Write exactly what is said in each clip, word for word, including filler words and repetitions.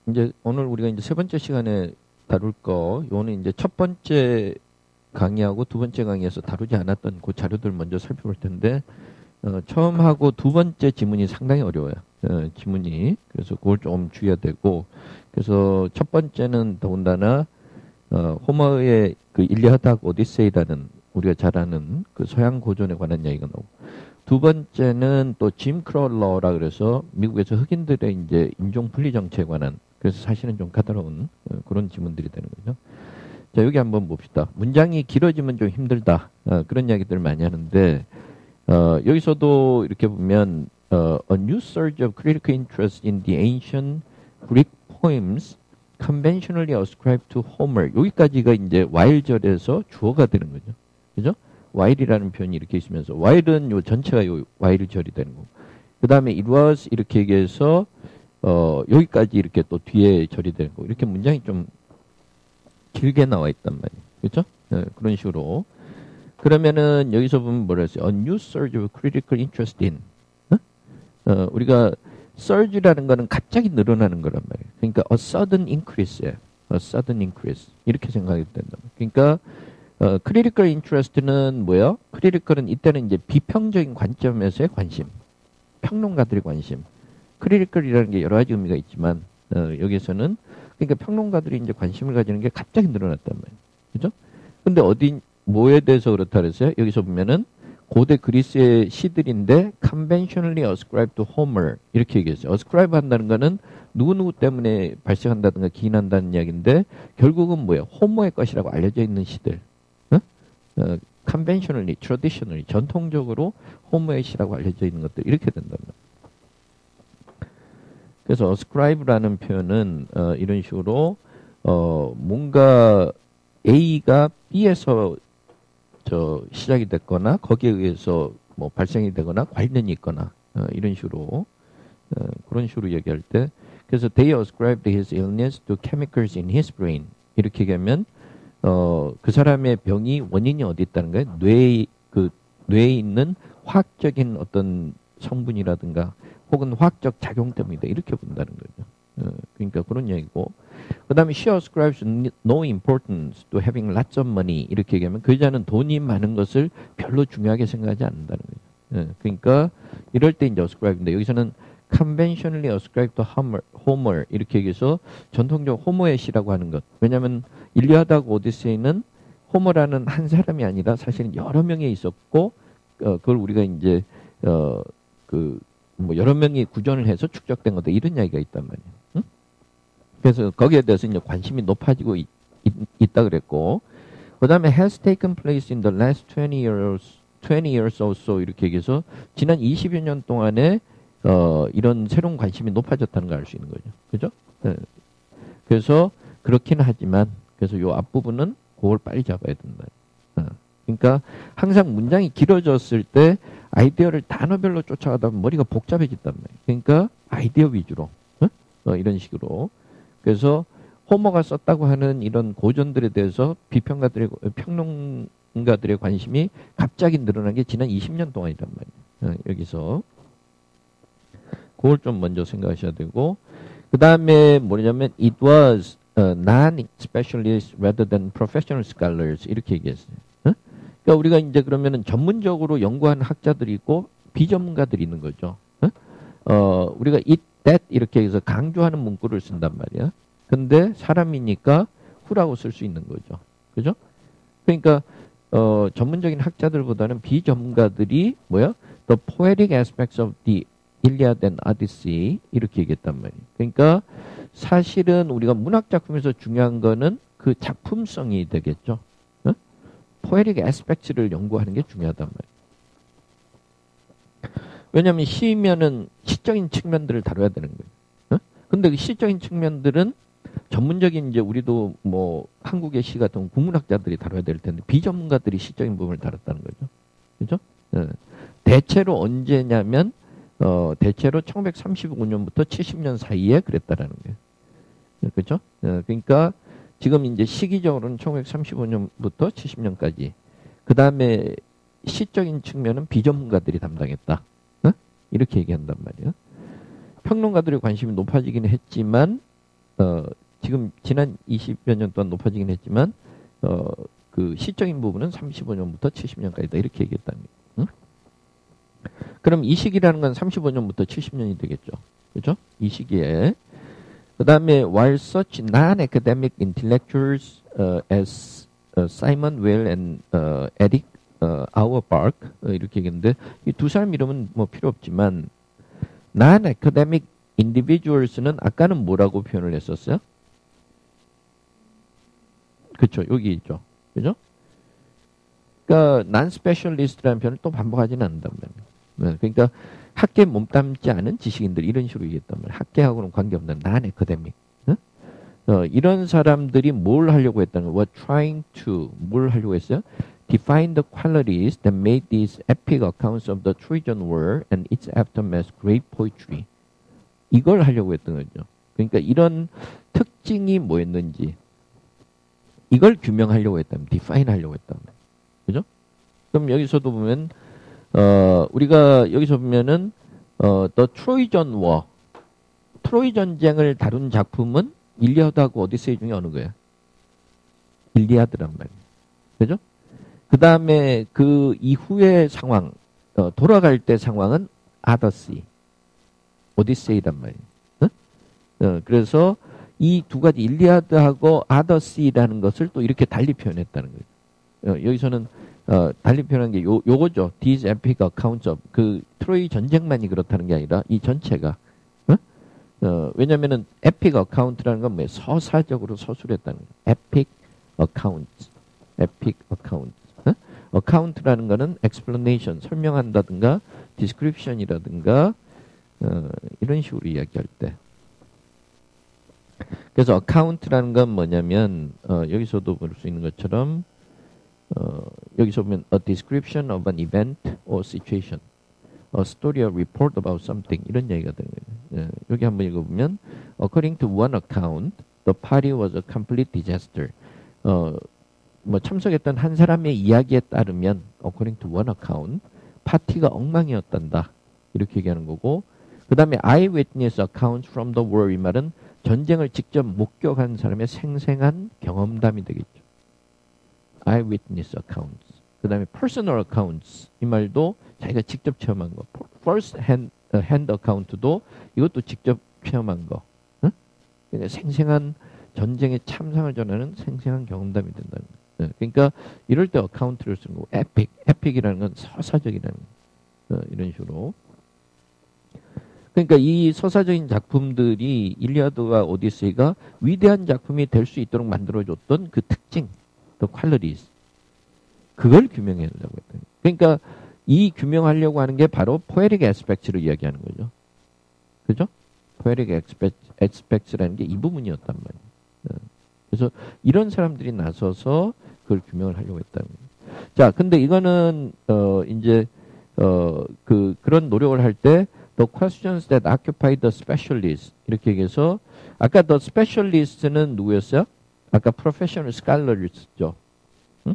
이제 오늘 우리가 이제 세 번째 시간에 다룰 거, 요거는 이제 첫 번째 강의하고 두 번째 강의에서 다루지 않았던 그 자료들 먼저 살펴볼 텐데, 어, 처음하고 두 번째 지문이 상당히 어려워요. 어, 지문이. 그래서 그걸 좀 주의해야 되고, 그래서 첫 번째는 더군다나, 어, 호머의 그 일리아드하고 오디세이라는 우리가 잘 아는 그 서양 고전에 관한 이야기가 나오고, 두 번째는 또 짐 크롤러라 그래서 미국에서 흑인들의 이제 인종 분리 정책에 관한, 그래서 사실은 좀 까다로운 어, 그런 지문들이 되는 거죠. 자, 여기 한번 봅시다. 문장이 길어지면 좀 힘들다. 어, 그런 이야기들 많이 하는데, 어, 여기서도 이렇게 보면, 어, a new surge of critical interest in the ancient Greek poems conventionally ascribed to Homer. 여기까지가 이제 while절에서 주어가 되는 거죠. 그죠? while이라는 표현이 이렇게 있으면서, while은 요 전체가 요 while절이 되는 거고, 그 다음에 it was 이렇게 얘기해서, 어, 여기까지 이렇게 또 뒤에 절이 되는 거고, 이렇게 문장이 좀 길게 나와 있단 말이에요. 그렇죠? 네, 그런 식으로. 그러면은 여기서 보면 뭐라 했어요? A new surge of critical interest in. 어? 어, 우리가 surge라는 거는 갑자기 늘어나는 거란 말이에요. 그러니까 a sudden increase예요. a sudden increase. 이렇게 생각이 된다. 그러니까 어, critical interest는 뭐예요? critical은 이때는 이제 비평적인 관점에서의 관심. 평론가들의 관심. critical이라는 게 여러 가지 의미가 있지만 어, 여기서는 그러니까 평론가들이 이제 관심을 가지는 게 갑자기 늘어났단 말이에요. 그죠? 근데 어디, 뭐에 대해서 그렇다 그랬어요? 여기서 보면은 고대 그리스의 시들인데 conventionally ascribed to Homer 이렇게 얘기했어요. ascribe 한다는 거는 누구누구 때문에 발생한다든가 기인한다는 이야기인데 결국은 뭐예요? 호모의 것이라고 알려져 있는 시들. 어? 어, conventionally, traditionally, 전통적으로 호모의 시라고 알려져 있는 것들 이렇게 된단 말이에요. 그래서 ascribe라는 표현은 어, 이런 식으로 어, 뭔가 A가 B에서 저 시작이 됐거나 거기에 의해서 뭐 발생이 되거나 관련이 있거나 어, 이런 식으로 어, 그런 식으로 얘기할 때 그래서 they ascribed his illness to chemicals in his brain 이렇게 얘기하면 어, 그 사람의 병이 원인이 어디 있다는 거예요? 뇌에 그 뇌에 있는 화학적인 어떤 성분이라든가 혹은 화학적 작용 때문이다. 이렇게 본다는 거죠. 어, 그러니까 그런 얘기고. 그 다음에 she ascribes no importance to having lots of money. 이렇게 얘기하면 그 여자는 돈이 많은 것을 별로 중요하게 생각하지 않는다는 거죠. 어, 그러니까 이럴 때 이제 ascribe인데 여기서는 conventionally ascribed to Homer, Homer 이렇게 얘기해서 전통적 호모의 시라고 하는 것. 왜냐하면 일리아드하고 오디세이는 호머라는 한 사람이 아니라 사실은 여러 명이 있었고 어, 그걸 우리가 이제 어, 그 뭐 여러 명이 구전을 해서 축적된 것도 이런 이야기가 있단 말이에요. 응? 그래서 거기에 대해서 이제 관심이 높아지고 있, 있, 있다 그랬고, 그 다음에 has taken place in the last twenty years, twenty years or so 이렇게 얘기해서 지난 이십여 년 동안에 어, 이런 새로운 관심이 높아졌다는 걸 알 수 있는 거죠. 그죠? 네. 그래서 그렇긴 하지만 그래서 요 앞부분은 그걸 빨리 잡아야 된다. 어. 그러니까 항상 문장이 길어졌을 때 아이디어를 단어별로 쫓아가다 보면 머리가 복잡해진단 말이에요. 그러니까 아이디어 위주로 어? 어, 이런 식으로. 그래서 호머가 썼다고 하는 이런 고전들에 대해서 비평가들의 평론가들의 관심이 갑자기 늘어난 게 지난 이십 년 동안이란 말이에요. 어, 여기서 그걸 좀 먼저 생각하셔야 되고 그 다음에 뭐냐면 it was uh, non-specialists rather than professional scholars 이렇게 얘기했어요. 그러니까 우리가 이제 그러면은 전문적으로 연구한 학자들이 있고 비전문가들이 있는 거죠. 어? 어, 우리가 it, that 이렇게 해서 강조하는 문구를 쓴단 말이야. 근데 사람이니까 who라고 쓸 수 있는 거죠. 그죠? 그러니까 어, 전문적인 학자들보다는 비전문가들이 뭐야? The poetic aspects of the Iliad and Odyssey 이렇게 얘기했단 말이에요. 그러니까 사실은 우리가 문학 작품에서 중요한 거는 그 작품성이 되겠죠. 포에릭 애스펙트를 연구하는 게 중요하단 말이에요. 왜냐하면 시면은 시적인 측면들을 다뤄야 되는 거예요. 어? 근데 그 시적인 측면들은 전문적인 이제 우리도 뭐 한국의 시 같은 국문학자들이 다뤄야 될 텐데 비전문가들이 시적인 부분을 다뤘다는 거죠. 그죠? 어. 대체로 언제냐면 어, 대체로 천구백삼십오 년부터 칠십 년 사이에 그랬다라는 거예요. 그죠? 어, 그러니까 지금 이제 시기적으로는 천구백삼십오 년부터 칠십 년까지. 그 다음에 시적인 측면은 비전문가들이 담당했다. 어? 이렇게 얘기한단 말이에요. 평론가들의 관심이 높아지긴 했지만 어, 지금 지난 이십여 년 동안 높아지긴 했지만 어, 그 시적인 부분은 삼십오 년부터 칠십 년까지다 이렇게 얘기했다는 거예요. 응? 그럼 이 시기라는 건 삼십오 년부터 칠십 년이 되겠죠. 그죠? 이 시기에. 그 다음에 while such non-academic intellectuals uh, as uh, Simon Weil and uh, Eric uh, Auerbach uh, 이렇게 얘기했는데 이 두 사람 이름은 뭐 필요 없지만 non-academic individuals는 아까는 뭐라고 표현을 했었어요? 그렇죠. 여기 있죠. 그죠? 그러니까 non-specialist라는 표현을 또 반복하지는 않는단 말이에요. 그러니까 학계에 몸담지 않은 지식인들 이런 식으로 얘기했단 말이에요. 학계하고는 관계없는 non-academic. 어? 어, 이런 사람들이 뭘 하려고 했다는 거예요? Were trying to 뭘 하려고 했어요? Define the qualities that made these epic accounts of the Trojan War and its aftermath great poetry. 이걸 하려고 했던 거죠. 그러니까 이런 특징이 뭐였는지 이걸 규명하려고 했다면, define 하려고 했다면. 그죠? 그럼 여기서도 보면, 어, 우리가 여기서 보면은, 어, The Trojan War. 트로이 전쟁을 다룬 작품은 일리아드하고 오디세이 중에 어느 거예요? 일리아드란 말이에요. 그죠? 그 다음에 그 이후의 상황, 어, 돌아갈 때 상황은 아더시. 오디세이란 말이에요. 어? 어, 그래서 이 두 가지 일리아드하고 아더시라는 것을 또 이렇게 달리 표현했다는 거예요. 어, 여기서는 어, 달리 표현한 게 요, 요거죠. These epic accounts of 그 트로이 전쟁만이 그렇다는 게 아니라 이 전체가 어? 어, 왜냐면은 epic account라는 건 뭐예요? 서사적으로 서술했다는 거예요. epic accounts, epic accounts. 어? account라는 거는 explanation 설명한다든가 description이라든가 어, 이런 식으로 이야기할 때. 그래서 account라는 건 뭐냐면 어, 여기서도 볼 수 있는 것처럼 어, 여기서 보면 a description of an event or situation, a story or report about something 이런 얘기가 되는 거예요. 예, 여기 한번 읽어보면 according to one account, the party was a complete disaster. 어, 뭐 참석했던 한 사람의 이야기에 따르면 according to one account, 파티가 엉망이었단다 이렇게 얘기하는 거고. 그 다음에 eyewitness accounts from the war 이 말은 전쟁을 직접 목격한 사람의 생생한 경험담이 되겠죠. eyewitness accounts. 그 다음에 personal accounts 이 말도 자기가 직접 체험한 거. first hand, uh, hand account도 이것도 직접 체험한 거. 응? 그러니까 생생한 전쟁의 참상을 전하는 생생한 경험담이 된다는 거. 네. 그러니까 이럴 때 account를 쓰는 거고 epic. epic이라는 건 서사적이라는 거. 어, 이런 식으로. 그러니까 이 서사적인 작품들이 일리아드와 오디세이가 위대한 작품이 될 수 있도록 만들어줬던 그 특징, the qualities, 그걸 규명하려고 했던. 그러니까 이 규명하려고 하는 게 바로 poetic aspects를 이야기하는 거죠. 그죠? poetic aspects라는 게 이 부분이었단 말이에요. 그래서 이런 사람들이 나서서 그걸 규명을 하려고 했다는 거예요. 자, 근데 이거는 어 이제 어 그 그런 노력을 할 때 the questions that occupy the specialist 이렇게 얘기해서 아까 the specialist는 누구였어요? 아까 professional scholars죠. 응?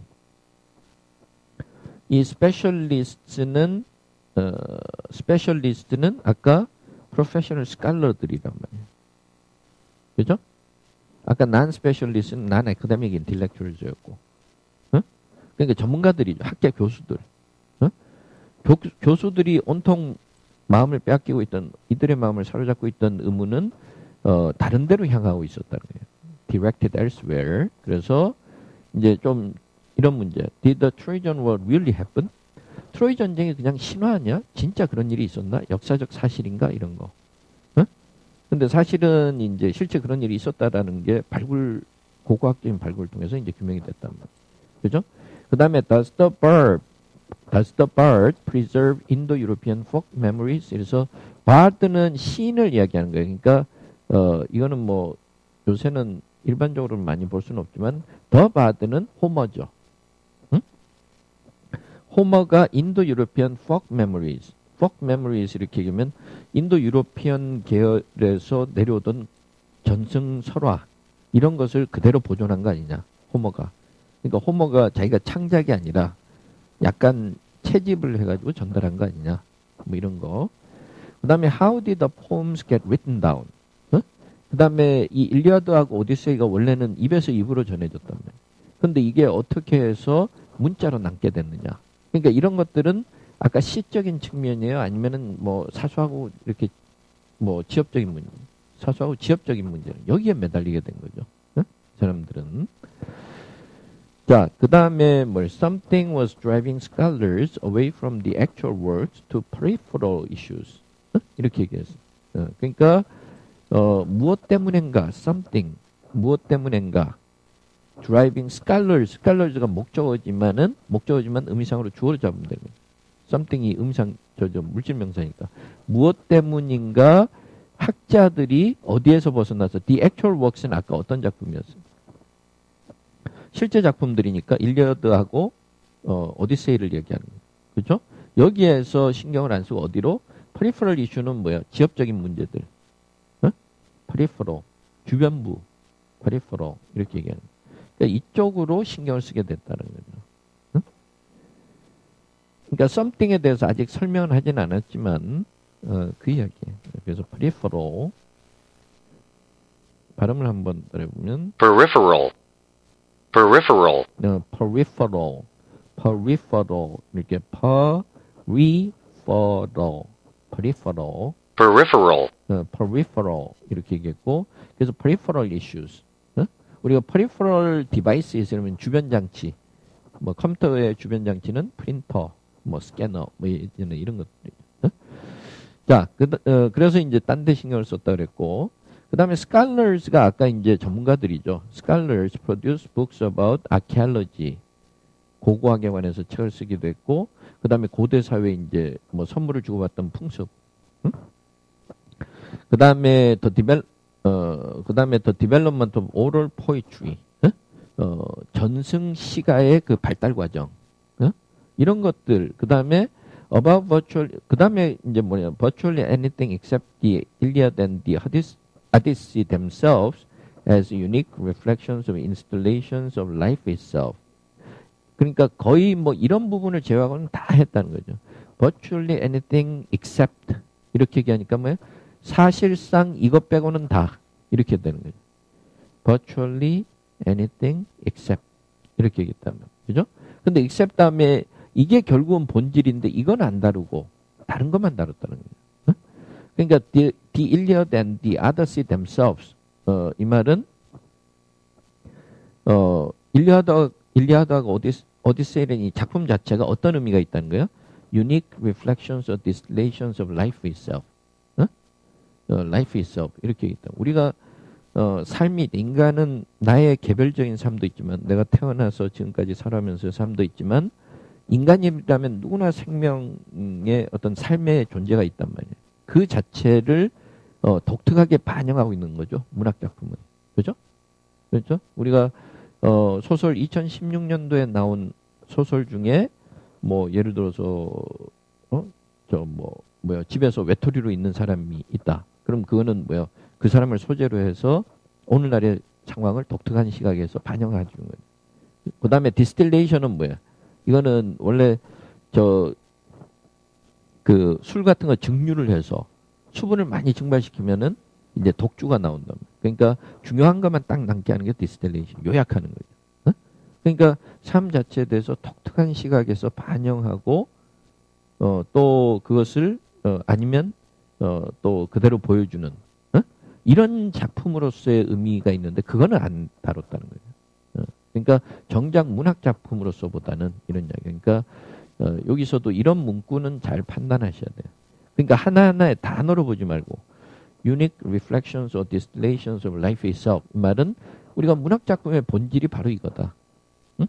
이 specialist는 어, specialist는 아까 professional scholar들이란 말이에요. 그죠? 아까 non-specialist는 non-academic intellectuals였고, 응? 그러니까 전문가들이죠. 학계 교수들. 응? 교, 교수들이 온통 마음을 빼앗기고 있던 이들의 마음을 사로잡고 있던 의무는 어, 다른 데로 향하고 있었다는 거예요. Directed elsewhere. 그래서 이제 좀 이런 문제. Did the Trojan War really happen? 트로이 전쟁이 그냥 신화냐? 진짜 그런 일이 있었나? 역사적 사실인가? 이런 거. 어? 근데 사실은 이제 실제 그런 일이 있었다라는 게 발굴 고고학적인 발굴을 통해서 이제 규명이 됐단 말이에요. 그죠? 그 다음에 does the bird Does the bard preserve Indo-European folk memories? 그래서 bard는 시인을 이야기하는 거예요. 그러니까 어, 이거는 뭐 요새는 일반적으로 많이 볼 수는 없지만 the bard는 호머죠. 응? 호머가 Indo-European folk memories, folk memories 이렇게 얘기하면 인도 유로피언 계열에서 내려오던 전승 설화 이런 것을 그대로 보존한 거 아니냐? 호머가. 그러니까 호머가 자기가 창작이 아니라 약간 채집을 해가지고 전달한 거 아니냐. 뭐 이런 거. 그 다음에 how did the poems get written down? 어? 그 다음에 이 일리아드하고 오디세이가 원래는 입에서 입으로 전해졌단 말이에요. 근데 이게 어떻게 해서 문자로 남게 됐느냐. 그러니까 이런 것들은 아까 시적인 측면이에요? 아니면은 뭐 사소하고 이렇게 뭐 지엽적인 문제, 사소하고 지엽적인 문제는 여기에 매달리게 된 거죠. 응? 사람들은. 자, 그 다음에 뭐 something was driving scholars away from the actual works to peripheral issues. 응? 이렇게 얘기했어요. 어, 그러니까 어, 무엇 때문인가, something, 무엇 때문인가, driving scholars, scholars가 목적어지만은 목적어지만 의미상으로 주어를 잡으면 되는 거예요. something이 음상, 저, 저 물질명사니까 무엇 때문인가 학자들이 어디에서 벗어나서 the actual works는 아까 어떤 작품이었어요? 실제 작품들이니까 일리아드하고 어, 오디세이를 얘기하는 거예요. 그렇죠? 여기에서 신경을 안 쓰고 어디로? peripheral issue는 뭐야? 지엽적인 문제들. 어? peripheral, 주변부, peripheral 이렇게 얘기하는 거예요. 그러니까 이쪽으로 신경을 쓰게 됐다는 거죠. 응? 그러니까 something에 대해서 아직 설명을 하진 않았지만 어, 그 이야기예요. 그래서 peripheral 발음을 한번 따라해보면 peripheral, peripheral, 어, peripheral, peripheral 이렇게 peripheral, peripheral, peripheral, 어, peripheral 이렇게 얘기했고 그래서 peripheral issues. 어? 우리가 peripheral devices 이러면 주변 장치, 뭐 컴퓨터의 주변 장치는 프린터, 뭐 스캐너, 뭐 이런 이런 것들이죠. 어? 자, 그, 어, 그래서 이제 딴 데 신경을 썼다 그랬고, 그 다음에 scholars가 아까 이제 전문가들이죠. scholars produce books about archaeology, 고고학에 관해서 책을 쓰기도 했고, 그 다음에 고대 사회 이제 뭐 선물을 주고받던 풍습, 응? 그 다음에 더 디벨, 어, 그 다음에 더 development of oral poetry, 응? 어, 전승 시가의 그 발달 과정, 응? 이런 것들, 그 다음에 about virtual, 그 다음에 이제 뭐냐, virtually anything except the Iliad and the Odyssey themselves as unique reflections of installations of life itself. 그러니까 거의 뭐 이런 부분을 제외하고는 다 했다는 거죠. virtually anything except 이렇게 얘기하니까 뭐예요? 사실상 이것 빼고는 다 이렇게 되는 거죠. virtually anything except 이렇게 얘기했다면, 그죠? 근데 except 다음에 이게 결국은 본질인데 이건 안 다루고 다른 것만 다뤘다는 거예요. 어? 그러니까 the, the Iliad and the Odyssey themselves 어, 이 말은 어, 일리아드 일리아드하고 오디스, 오디세이라는 이 작품 자체가 어떤 의미가 있다는 거예요? Unique reflections or distillations of life itself. 어? 어, life itself 이렇게 있다. 우리가 어, 삶이 인간은 나의 개별적인 삶도 있지만 내가 태어나서 지금까지 살아면서 삶도 있지만 인간이라면 누구나 생명의 어떤 삶의 존재가 있단 말이에요. 그 자체를 어, 독특하게 반영하고 있는 거죠. 문학 작품은. 그죠? 그렇죠? 우리가 어, 소설 이천십육 년도에 나온 소설 중에 뭐 예를 들어서 어? 저 뭐 뭐야 집에서 외톨이로 있는 사람이 있다. 그럼 그거는 뭐야? 그 사람을 소재로 해서 오늘날의 상황을 독특한 시각에서 반영해 주는 거예요. 그다음에 디스틸레이션은 뭐야? 이거는 원래 저 그 술 같은 거 증류를 해서 수분을 많이 증발시키면은 이제 독주가 나온다. 그러니까 중요한 것만 딱 남게 하는 게 디스틸레이션, 요약하는 거죠. 어? 그러니까 삶 자체에 대해서 독특한 시각에서 반영하고 어, 또 그것을 어, 아니면 어, 또 그대로 보여주는 어? 이런 작품으로서의 의미가 있는데 그거는 안 다뤘다는 거예요. 어, 그러니까 정작 문학 작품으로서보다는 이런 이야기. 그러니까 어, 여기서도 이런 문구는 잘 판단하셔야 돼요. 그러니까 하나하나의 단어로 보지 말고 unique reflections or distillations of life itself. 이 말은 우리가 문학 작품의 본질이 바로 이거다. 응?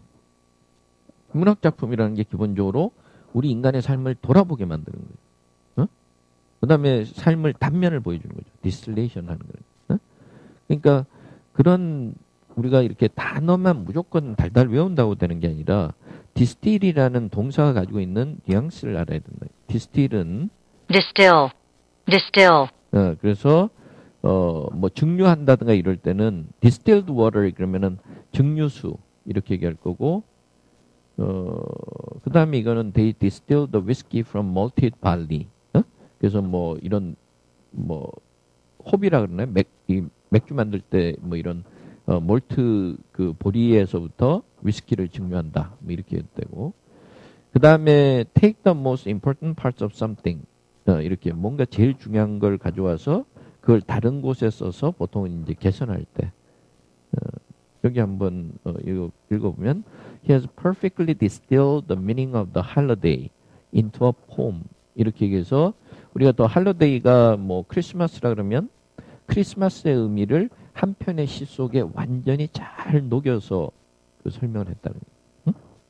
문학 작품이라는 게 기본적으로 우리 인간의 삶을 돌아보게 만드는 거예요. 응? 그다음에 삶을 단면을 보여주는 거죠. distillation 하는 거예요. 응? 그러니까 그런 우리가 이렇게 단어만 무조건 달달 외운다고 되는 게 아니라 distill이라는 동사가 가지고 있는 뉘앙스를 알아야 된다. distill은 distill, distill, 어, 그래서 어, 뭐 증류한다든가 이럴 때는 distilled water 그러면은 증류수 이렇게 얘기할 거고 어, 그다음에 이거는 they distilled the whiskey from malted barley. 어? 그래서 뭐 이런 뭐 호비라 그러나요? 맥, 이 맥주 만들 때 뭐 이런 어, 몰트 그 보리에서부터 위스키를 증류한다. 뭐 이렇게 해도 되고. 그 다음에 take the most important parts of something. 어, 이렇게 뭔가 제일 중요한 걸 가져와서 그걸 다른 곳에 써서 보통은 이제 개선할 때. 어, 여기 한번 어, 이거 읽어보면 He has perfectly distilled the meaning of the holiday into a poem. 이렇게 얘기해서 우리가 또 할러데이가 뭐 크리스마스라 그러면 크리스마스의 의미를 한 편의 시 속에 완전히 잘 녹여서 그 설명을 했다는 거예요. 응?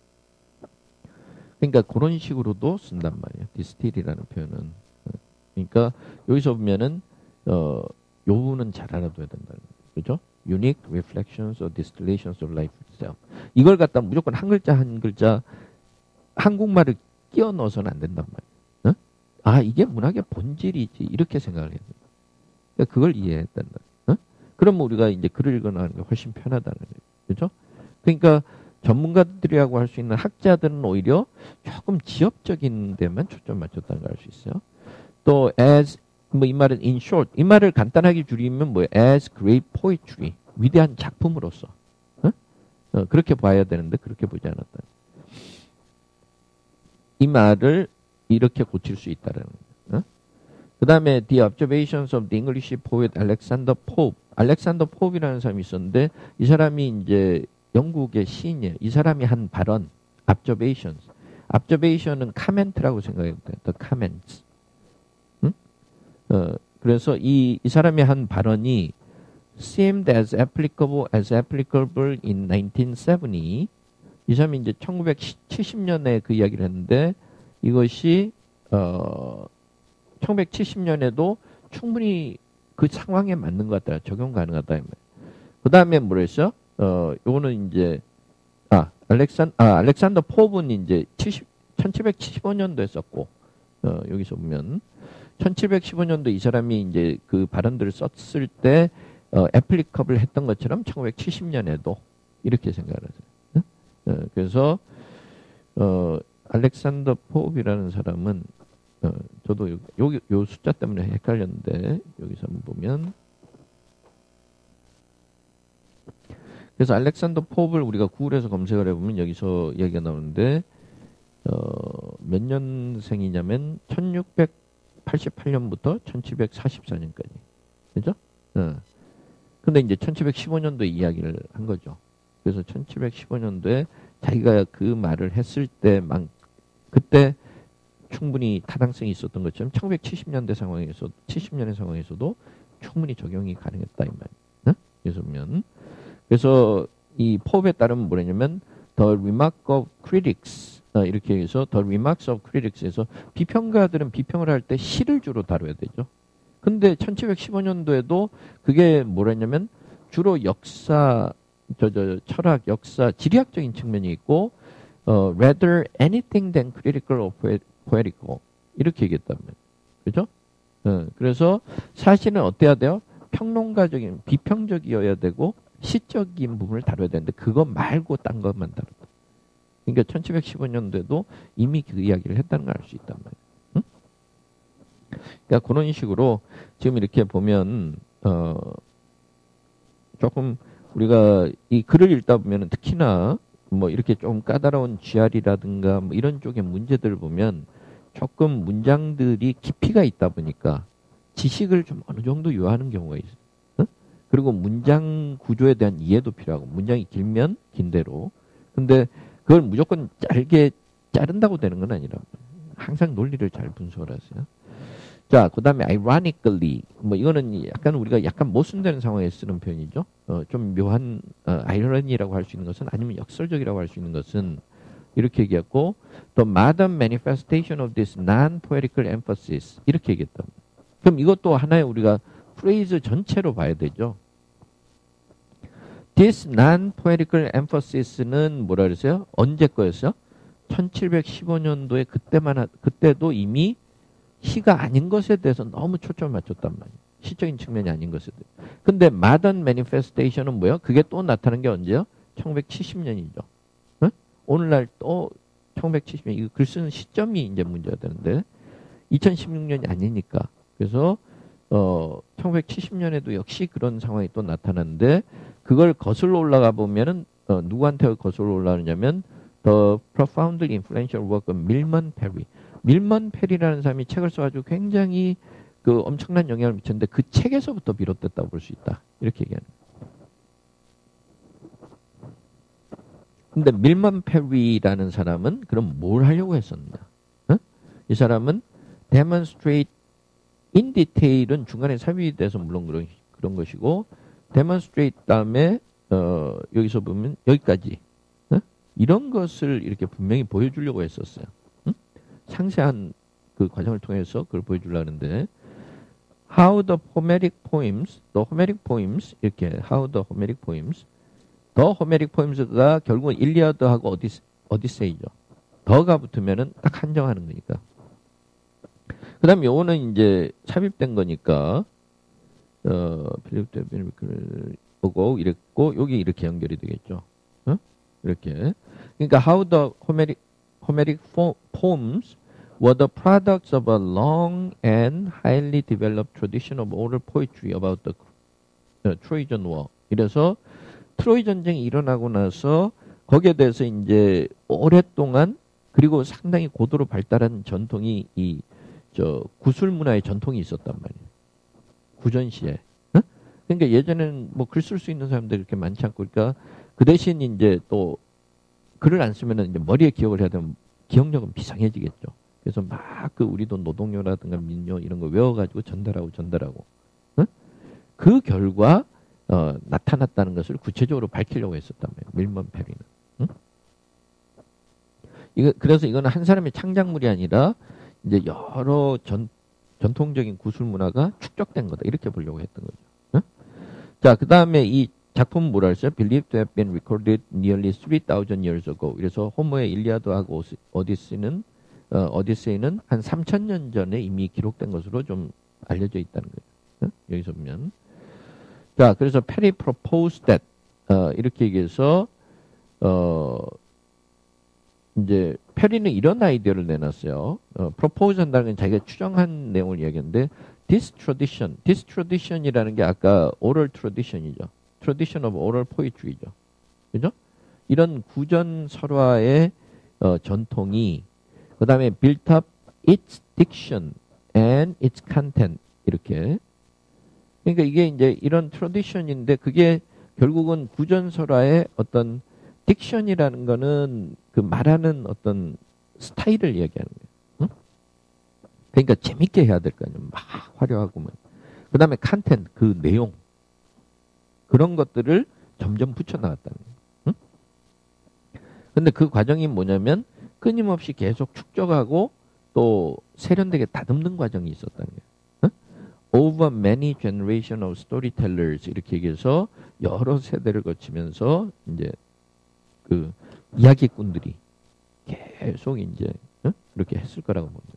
그러니까 그런 식으로도 쓴단 말이에요. distill이라는 표현은. 그러니까 여기서 보면은 어, 요 부분은 잘 알아둬야 된다는 거예요. 그죠? Unique reflections or distillations of life itself. 이걸 갖다 무조건 한 글자 한 글자 한국말을 끼워 넣어서는 안 된단 말이에요. 어? 아, 이게 문학의 본질이지. 이렇게 생각을 해야 된다. 그러니까 그걸 이해해야 된다. 어? 그러면 우리가 이제 글을 읽어나가는 게 훨씬 편하다는 거예요. 그죠? 그러니까 전문가들이라고 할 수 있는 학자들은 오히려 조금 지엽적인 데만 초점 맞췄다는 걸 알 수 있어요. 또 as 뭐 이 말은 in short 이 말을 간단하게 줄이면 뭐예요? as great poetry 위대한 작품으로서 어? 어, 그렇게 봐야 되는데 그렇게 보지 않았다. 이 말을 이렇게 고칠 수 있다는 거예요. 어? 그 다음에 the observations of the English poet Alexander Pope. 알렉산더 포프이라는 사람이 있었는데 이 사람이 이제 영국의 시인이에요. 이 사람이 한 발언 observations. observation은 comment라고 생각해도 돼요. the comments. 응? 어, 그래서 이, 이 사람이 한 발언이 seemed as applicable as applicable in nineteen seventy. 이 사람이 이제 천구백칠십 년에 그 이야기를 했는데 이것이 어, 천구백칠십 년에도 충분히 그 상황에 맞는 것 같다. 적용 가능하다. 그 다음에 뭐랬어? 어, 요거는 이제 아, 알렉산 아, 알렉산더 포브는 이제 천칠백칠십오 년도에 썼고 어, 여기서 보면 천칠백십오 년도 이 사람이 이제 그 발언들을 썼을 때 어, 애플리커블 했던 것처럼 천구백칠십 년에도 이렇게 생각을 하세요. 어, 그래서 어, 알렉산더 포브이라는 사람은 어, 저도 요, 요, 요 숫자 때문에 헷갈렸는데 여기서 한번 보면 그래서 알렉산더 포브를 우리가 구글에서 검색을 해보면 여기서 얘기가 나오는데 어, 몇 년생이냐면 천육백팔십팔 년부터 천칠백사십사 년까지 그죠? 어. 근데 이제 천칠백십오 년도에 이야기를 한 거죠. 그래서 천칠백십오 년도에 자기가 그 말을 했을 때만 그때 충분히 타당성이 있었던 것처럼 천구백칠십 년대 상황에서 칠십 년의 상황에서도 충분히 적용이 가능했다 이 말. 네? 그래서 보면 그래서 이 포브에 따르면 뭐냐면 The Remark of Critics 어, 이렇게 해서 The Remarks of Critics에서 비평가들은 비평을 할 때 시를 주로 다뤄야 되죠. 근데 천칠백십오 년도에도 그게 뭐랬냐면 주로 역사 저, 저 철학 역사 지리학적인 측면이 있고 어, rather anything than critical or poetical 이렇게 얘기했다면 그죠? 어, 그래서 사실은 어때야 돼요? 평론가적인 비평적이어야 되고 시적인 부분을 다뤄야 되는데 그거 말고 딴 것만 다루다. 그러니까 천칠백십오 년도에도 이미 그 이야기를 했다는 걸 알 수 있단 말이에요. 응? 그러니까 그런 식으로 지금 이렇게 보면 어, 조금 우리가 이 글을 읽다 보면 특히나 뭐 이렇게 좀 까다로운 지알이라든가 뭐 이런 쪽의 문제들을 보면 조금 문장들이 깊이가 있다 보니까 지식을 좀 어느 정도 요하는 경우가 있어요. 어? 그리고 문장 구조에 대한 이해도 필요하고 문장이 길면 긴 대로. 근데 그걸 무조건 짧게 자른다고 되는 건 아니라 항상 논리를 잘 분석을 하세요. 자, 그 다음에 ironically 뭐 이거는 약간 우리가 약간 모순되는 상황에 쓰는 표현이죠. 어, 좀 묘한 어, 아이러니라고 할 수 있는 것은 아니면 역설적이라고 할 수 있는 것은 이렇게 얘기했고 The modern manifestation of this non-poetical emphasis 이렇게 얘기했다. 그럼 이것도 하나의 우리가 프레이즈 전체로 봐야 되죠. This non-poetical emphasis는 뭐라 그랬어요? 언제 거였어요? 천칠백십오 년도에 그때만 하, 그때도 이미 시가 아닌 것에 대해서 너무 초점을 맞췄단 말이에요. 시적인 측면이 아닌 것에 대해서. 근데 modern manifestation은 뭐예요? 그게 또 나타난 게 언제요? 천구백칠십 년이죠. 응? 오늘날 또 천구백칠십 년 이거 글 쓰는 시점이 이제 문제가 되는데 이천십육 년이 아니니까. 그래서 어, 천구백칠십 년에도 역시 그런 상황이 또 나타났는데 그걸 거슬러 올라가 보면은 어, 누구한테 거슬러 올라가느냐면 The Profoundly Influential Work of 밀먼 페리. 밀먼 페리라는 사람이 책을 써가지고 굉장히 그 엄청난 영향을 미쳤는데 그 책에서부터 비롯됐다고 볼 수 있다. 이렇게 얘기하는 거예요. 근데 밀먼 페리라는 사람은 그럼 뭘 하려고 했었느냐? 어? 이 사람은 demonstrate in detail은 중간에 삽입이 돼서 물론 그런, 그런 것이고 demonstrate 다음에 어, 여기서 보면 여기까지 어? 이런 것을 이렇게 분명히 보여주려고 했었어요. 응? 상세한 그 과정을 통해서 그걸 보여주려고 하는데 How the Homeric poems, the Homeric poems 이렇게 How the Homeric poems, the Homeric poems가 결국은 일리아드하고 오디세, 오디세이죠. 더가 붙으면은 딱 한정하는 거니까. 그 다음에 요거는 이제 삽입된 거니까, 어, 필립 데빈을 보고 이랬고, 여기 이렇게 연결이 되겠죠. 어? 이렇게. 그러니까, how the Homeric, Homeric poems were the products of a long and highly developed tradition of oral poetry about the uh, Trojan War. 이래서, 트로이 전쟁이 일어나고 나서, 거기에 대해서 이제 오랫동안, 그리고 상당히 고도로 발달한 전통이 이 저 구술 문화의 전통이 있었단 말이에요. 구전 시에. 어? 그러니까 예전에는 뭐 글 쓸 수 있는 사람들이 그렇게 많지 않고 그러니까 그 대신 이제 또 글을 안 쓰면은 이제 머리에 기억을 해야 되면 기억력은 비상해지겠죠. 그래서 막 그 우리도 노동요라든가 민요 이런 거 외워가지고 전달하고 전달하고. 어? 그 결과 어, 나타났다는 것을 구체적으로 밝히려고 했었단 말이에요. 밀먼 페리는. 응? 이거 그래서 이거는 한 사람의 창작물이 아니라 이제 여러 전, 전통적인 구술 문화가 축적된 거다. 이렇게 보려고 했던 거죠. 응? 자, 그 다음에 이 작품은 뭐라 했어요? Believed to have been recorded nearly three thousand years ago. 그래서 호모의 일리아드하고 오디세이는, 어, 오디세이는 한 삼천 년 전에 이미 기록된 것으로 좀 알려져 있다는 거예요. 응? 여기서 보면. 자, 그래서 페리 proposed that, 어, 이렇게 얘기해서, 어, 이제 페리는 이런 아이디어를 내놨어요. 어, propose 한다는 건 자기가 추정한 내용을 이야기하는데 this tradition, this tradition이라는 게 아까 oral tradition이죠. tradition of oral poetry죠. 그죠? 이런 구전 설화의 어, 전통이 그 다음에 built up its diction and its content 이렇게 그러니까 이게 이제 이런 tradition인데 그게 결국은 구전 설화의 어떤 딕션이라는 거는 그 말하는 어떤 스타일을 얘기하는 거예요. 응? 그러니까 재밌게 해야 될 거 아니에요. 막 화려하고 뭐. 그 다음에 컨텐트, 그 내용. 그런 것들을 점점 붙여나갔다는 거예요. 응? 근데 그 과정이 뭐냐면 끊임없이 계속 축적하고 또 세련되게 다듬는 과정이 있었다는 거예요. 응? Over many generation of storytellers 이렇게 얘기해서 여러 세대를 거치면서 이제 그 이야기꾼들이 계속 이제 어? 그렇게 했을 거라고 봅니다.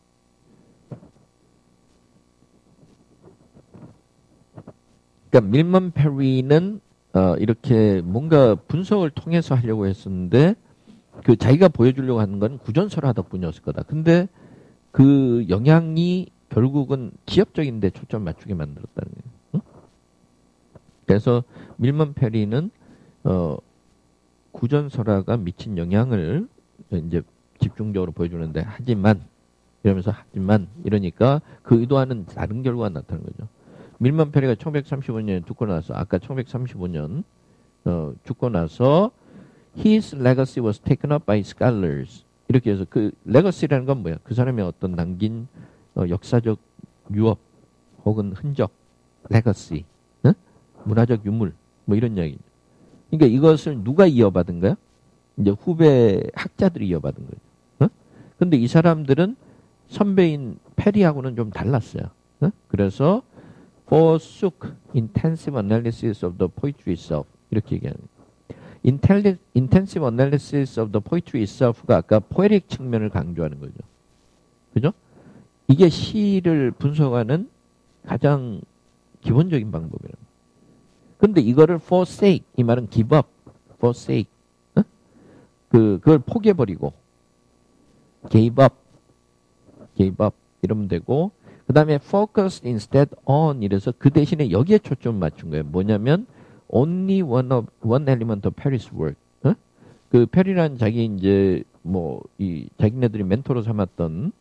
그러니까 밀먼 페리는 어, 이렇게 뭔가 분석을 통해서 하려고 했었는데 그 자기가 보여주려고 하는 건 구전설화 덕분이었을 거다. 근데 그 영향이 결국은 기업적인 데 초점을 맞추게 만들었다는 거예요. 응? 그래서 밀먼 페리는 어, 구전설화가 미친 영향을 이제 집중적으로 보여주는데 하지만 이러면서 하지만 이러니까 그 의도와는 다른 결과가 나타나는 거죠. 밀먼 페리가 천구백삼십오 년에 죽고 나서 아까 천구백삼십오 년 어, 죽고 나서 his legacy was taken up by scholars 이렇게 해서 그 legacy라는 건 뭐야? 그 사람의 어떤 남긴 어, 역사적 유업 혹은 흔적 legacy 어? 문화적 유물 뭐 이런 이야기죠. 그러니까 이것을 누가 이어받은 거야? 이제 후배 학자들이 이어받은 거죠. 어? 근데 이 사람들은 선배인 페리하고는 좀 달랐어요. 어? 그래서 forsook intensive analysis of the poetry itself 이렇게 얘기하는 거예요. intensive analysis of the poetry itself가 아까 poetic 측면을 강조하는 거죠. 그죠? 이게 시를 분석하는 가장 기본적인 방법이라는 거예요. 근데 이거를 forsake 이 말은 give up, forsake 어? 그 그걸 포기해버리고 gave up, gave up 이러면 되고 그 다음에 focused instead on 이래서 그 대신에 여기에 초점 맞춘 거예요. 뭐냐면 only one of one element of Paris work. 어? 그 페리란 자기 이제 뭐 이 자기네들이 멘토로 삼았던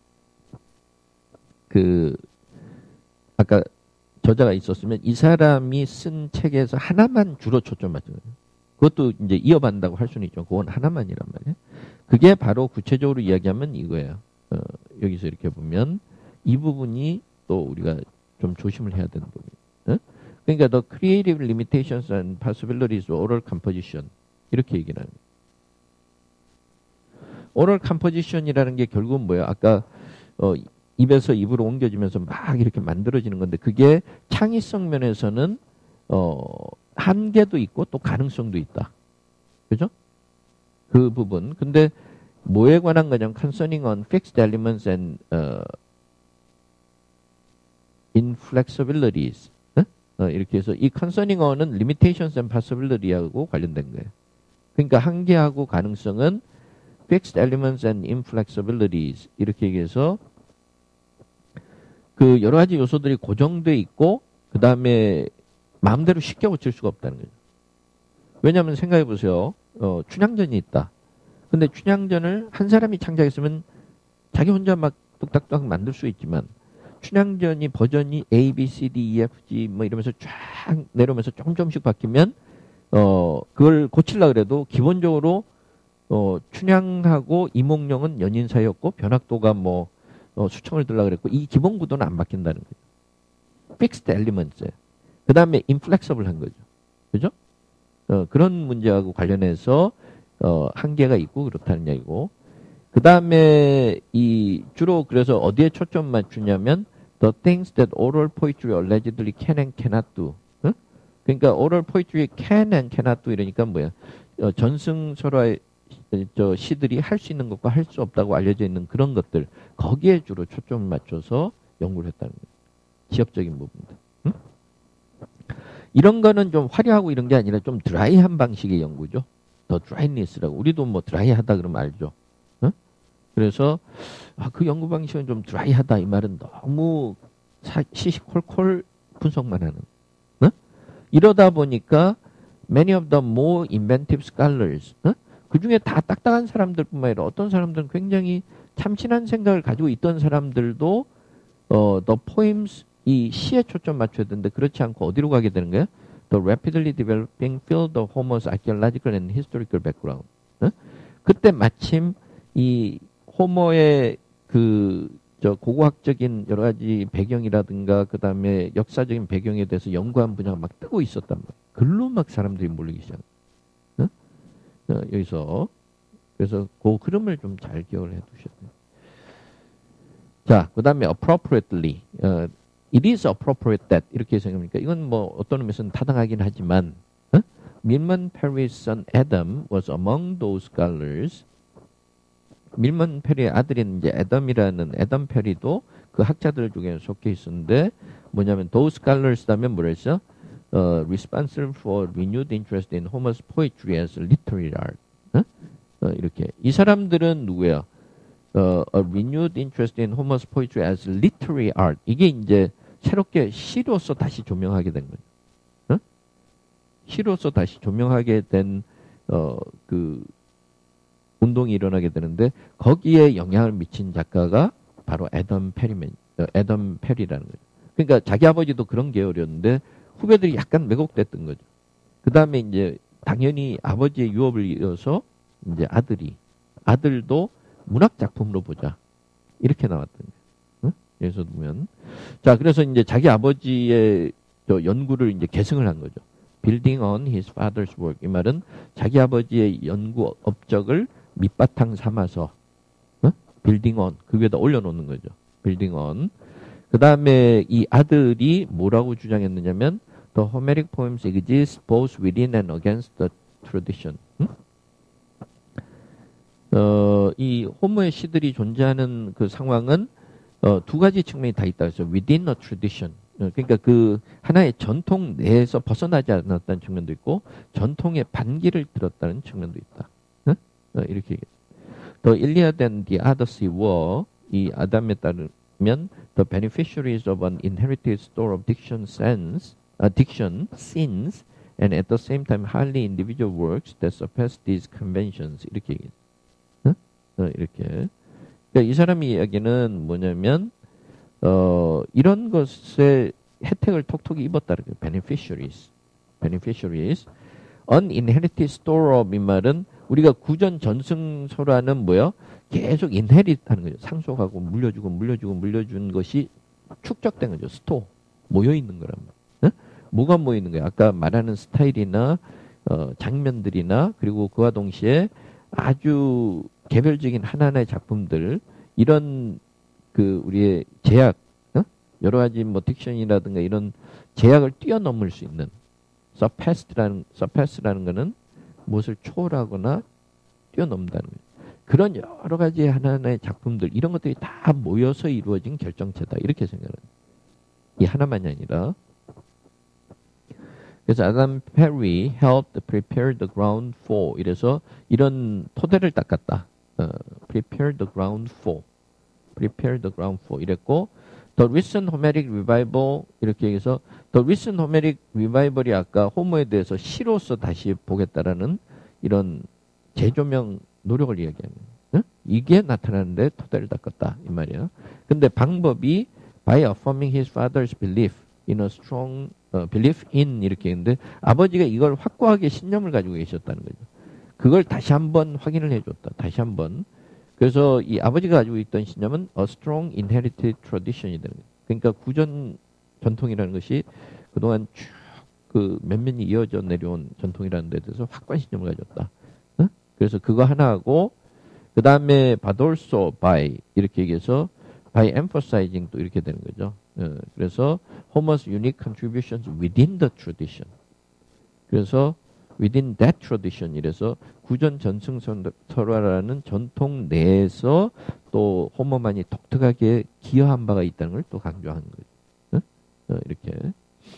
그 아까 저자가 있었으면 이 사람이 쓴 책에서 하나만 주로 초점 맞춘 거예요. 그것도 이제 이어받는다고 할 수는 있죠. 그건 하나만이란 말이에요. 그게 바로 구체적으로 이야기하면 이거예요. 어, 여기서 이렇게 보면 이 부분이 또 우리가 좀 조심을 해야 되는 부분이에요. 어? 그러니까 the creative limitations and possibilities of oral composition 이렇게 얘기를 하는 거예요. oral composition이라는 게 결국은 뭐예요? 아까 어, 입에서 입으로 옮겨지면서 막 이렇게 만들어지는 건데 그게 창의성 면에서는 어, 한계도 있고 또 가능성도 있다. 그죠? 그 부분. 근데 뭐에 관한 거냐면 concerning on fixed elements and uh, inflexibilities. 어? 어, 이렇게 해서 이 concerning on은 limitations and possibility하고 관련된 거예요. 그러니까 한계하고 가능성은 fixed elements and inflexibilities 이렇게 얘기해서 그 여러 가지 요소들이 고정돼 있고 그 다음에 마음대로 쉽게 고칠 수가 없다는 거죠. 왜냐하면 생각해 보세요. 어, 춘향전이 있다. 근데 춘향전을 한 사람이 창작했으면 자기 혼자 막 뚝딱뚝딱 만들 수 있지만 춘향전이 버전이 A, B, C, D, E, F, G 뭐 이러면서 쫙 내려오면서 조금 조금씩 바뀌면 어 그걸 고치려고 그래도 기본적으로 어 춘향하고 이몽룡은 연인 사이였고 변학도가 뭐 어, 수청을 들려고 그랬고 이 기본 구도는 안 바뀐다는 거죠. Fixed elements. 그 다음에 inflexible한 거죠. 그죠? 어, 그런 문제하고 관련해서 어, 한계가 있고 그렇다는 얘기고 그 다음에 이 주로 그래서 어디에 초점 맞추냐면 the things that oral poetry allegedly can and cannot do. 응? 그러니까 oral poetry can and cannot do 이러니까 뭐야? 어, 전승설화의 저 시들이 할 수 있는 것과 할 수 없다고 알려져 있는 그런 것들 거기에 주로 초점을 맞춰서 연구를 했다는 거예요. 지역적인 부분들. 응? 이런 거는 좀 화려하고 이런 게 아니라 좀 드라이한 방식의 연구죠. 더 드라이니스라고. 우리도 뭐 드라이하다 그러면 알죠. 응? 그래서 아, 그 연구 방식은 좀 드라이하다 이 말은 너무 사, 시시콜콜 분석만 하는. 응? 이러다 보니까 many of the more inventive scholars 응? 그 중에 다 딱딱한 사람들뿐만 아니라 어떤 사람들은 굉장히 참신한 생각을 가지고 있던 사람들도 어, the poems 이 시에 초점 맞춰야 되는데 그렇지 않고 어디로 가게 되는 거예요? The rapidly developing field of Homer's archaeological and historical background. 어? 그때 마침 이 호머의 그 저 고고학적인 여러 가지 배경이라든가 그 다음에 역사적인 배경에 대해서 연구한 분야가 막 뜨고 있었단 말이에요. 글로 막 사람들이 몰리기 시작해요. 어? 어, 여기서 그래서 그 흐름을 좀 잘 기억을 해 두셔야 돼요. 자, 그 다음에 appropriately. 어, It is appropriate that 이렇게 생각합니까? 이건 뭐 어떤 의미에서는 타당하긴 하지만 어? 밀먼 페리의 son Adam was among those scholars. 밀먼 페리의 아들인 이제 애덤이라는 애덤 페리도 그 학자들 중에 속해 있었는데 뭐냐면 those scholars 하면 뭐라 했어? 어, responsible for renewed interest in Homer's poetry as literary art. 어? 어, 이렇게 이 사람들은 누구예요? 어, a renewed interest in Homer's poetry as literary art. 이게 이제 새롭게 시로서 다시 조명하게 된 거예요. 어? 시로서 다시 조명하게 된, 어, 그, 운동이 일어나게 되는데, 거기에 영향을 미친 작가가 바로 애덤 페리맨, 어, 애덤 페리라는 거예요. 그러니까 자기 아버지도 그런 계열이었는데, 후배들이 약간 왜곡됐던 거죠. 그 다음에 이제, 당연히 아버지의 유업을 이어서, 이제 아들이, 아들도 문학 작품으로 보자. 이렇게 나왔던 거예요. 응? 여기서 보면. 자, 그래서 이제 자기 아버지의 저 연구를 이제 계승을 한 거죠. Building on his father's work. 이 말은 자기 아버지의 연구 업적을 밑바탕 삼아서, 응? Building on. 그 위에다 올려놓는 거죠. Building on. 그 다음에 이 아들이 뭐라고 주장했느냐면, The Homeric poems exist both within and against the tradition. 응? 어, 이 호모의 시들이 존재하는 그 상황은 어, 두 가지 측면이 다 있다 그래서 within a tradition. 어, 그러니까 그 하나의 전통 내에서 벗어나지 않았다는 측면도 있고 전통의 반기를 들었다는 측면도 있다. 어? 어, 이렇게 The Iliad and the Odyssey were 이 아담의 딸은 면 the beneficiaries of an inherited store of diction sense, uh, diction sins, and at the same time highly individual works that surpass these conventions. 이렇게 얘기해요. 어? 어, 이렇게. 그러니까 이 사람이 이야기는 뭐냐면 어, 이런 것에 혜택을 톡톡히 입었다는 거예요. beneficiaries. beneficiaries. uninherited store of 이 말은 우리가 구전 전승서라는 뭐요? 계속 inherit 하는 거죠. 상속하고 물려주고 물려주고 물려준 것이 축적된 거죠. 스토어. 모여있는 거란 말이에요. 어? 뭐가 모이는 거예요? 아까 말하는 스타일이나 어, 장면들이나 그리고 그와 동시에 아주 개별적인 하나하나의 작품들 이런 그 우리의 제약 어? 여러 가지 뭐 딕션이라든가 이런 제약을 뛰어넘을 수 있는 surpassed라는 surpass라는 거는 무엇을 초월하거나 뛰어넘는다는 거예요. 그런 여러 가지 하나하나의 작품들 이런 것들이 다 모여서 이루어진 결정체다 이렇게 생각해요. 이 하나만이 아니라 그래서 아담 페리 helped prepare the ground for 이래서 이런 토대를 닦았다. 어, prepare the ground for prepare the ground for 이랬고 The recent Homeric revival 이렇게 해서 The recent Homeric revival이 아까 호모에 대해서 시로서 다시 보겠다라는 이런 재조명 노력을 이야기하는 응? 이게 나타나는데 토대를 닦았다 이 말이야. 근데 방법이 by affirming his father's belief in a strong uh, belief in 이렇게 했는데 아버지가 이걸 확고하게 신념을 가지고 계셨다는 거죠. 그걸 다시 한번 확인을 해줬다. 다시 한번. 그래서 이 아버지가 가지고 있던 신념은 a strong inherited tradition이 되는 거예요. 그러니까 구전 전통이라는 것이 그동안 쭉 그 몇몇이 이어져 내려온 전통이라는 데 대해서 확고한 신념을 가졌다. 어? 그래서 그거 하나하고 그 다음에 but also by 이렇게 얘기해서 by emphasizing 또 이렇게 되는 거죠. 어, 그래서 Homer's unique contributions within the tradition. 그래서 within that tradition 이래서 구전 전승설화라는 전통 내에서 또 호머만이 독특하게 기여한 바가 있다는 걸 또 강조하는 거죠. 어? 어, 이렇게.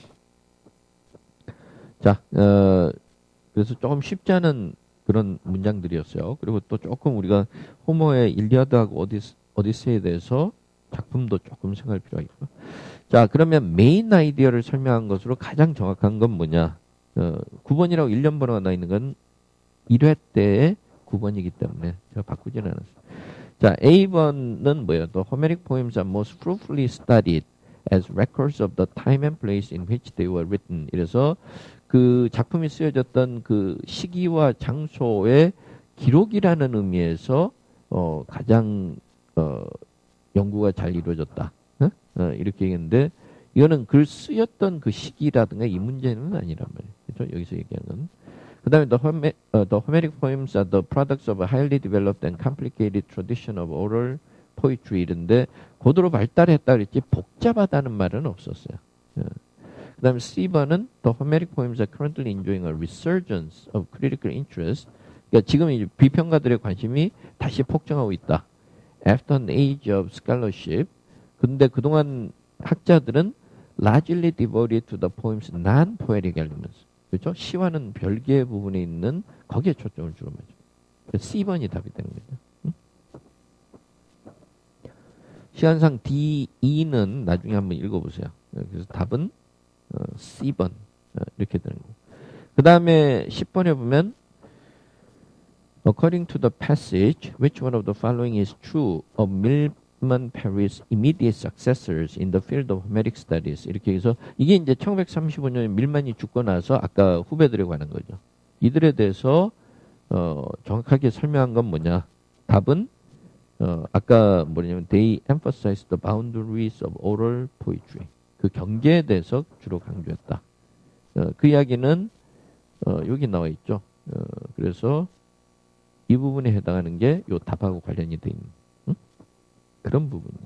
자, 어, 그래서 조금 쉽지 않은 그런 문장들이었어요. 그리고 또 조금 우리가 호머의 일리아드하고 오디스, 오디세이에 대해서 작품도 조금 생각할 필요가 있고. 자, 그러면 메인 아이디어를 설명한 것으로 가장 정확한 건 뭐냐? 어, 구 번이라고 일 년 번호가 나 있는 건 일 회 때의 구 번이기 때문에 제가 바꾸지는 않았어요. 자, A 번은 뭐예요? The Homeric poems are most fruitfully studied as records of the time and place in which they were written. 이래서 그 작품이 쓰여졌던 그 시기와 장소의 기록이라는 의미에서 어, 가장 어, 연구가 잘 이루어졌다. 어? 어, 이렇게 얘기했는데 이거는 글 쓰였던 그 시기라든가 이 문제는 아니란 말이에요. 그렇죠? 여기서 얘기하는 건. 그 다음에 the, Homer, uh, the Homeric poems are the products of a highly developed and complicated tradition of oral poetry 이런데 고도로 발달했다 그랬지 복잡하다는 말은 없었어요. 어. 그 다음에 C 번은 the Homeric poems are currently enjoying a resurgence of critical interest. 그러니까 지금 이제 비평가들의 관심이 다시 폭증하고 있다. After an age of scholarship. 근데 그동안 학자들은 largely devoted to the poem's non-poetic elements. 그렇죠? 시와는 별개의 부분에 있는 거기에 초점을 주로 맞죠. C 번이 답이 되는 거죠. 응? 시간상 디, E는 나중에 한번 읽어보세요. 그래서 답은 어, C 번 어, 이렇게 되는 거고. 그 다음에 십 번에 보면 According to the passage, which one of the following is true of Milman Parry's immediate successors in the field of Homeric studies? 이렇게 해서 이게 이제 천구백삼십오 년에 밀만이 죽고 나서 아까 후배들에 관한 거죠. 이들에 대해서 어, 정확하게 설명한 건 뭐냐? 답은 어, 아까 뭐냐면 they emphasized the boundaries of oral poetry. 그 경계에 대해서 주로 강조했다. 어, 그 이야기는 어, 여기 나와 있죠. 어, 그래서 이 부분에 해당하는 게 요 답하고 관련이 돼 있는 응? 그런 부분.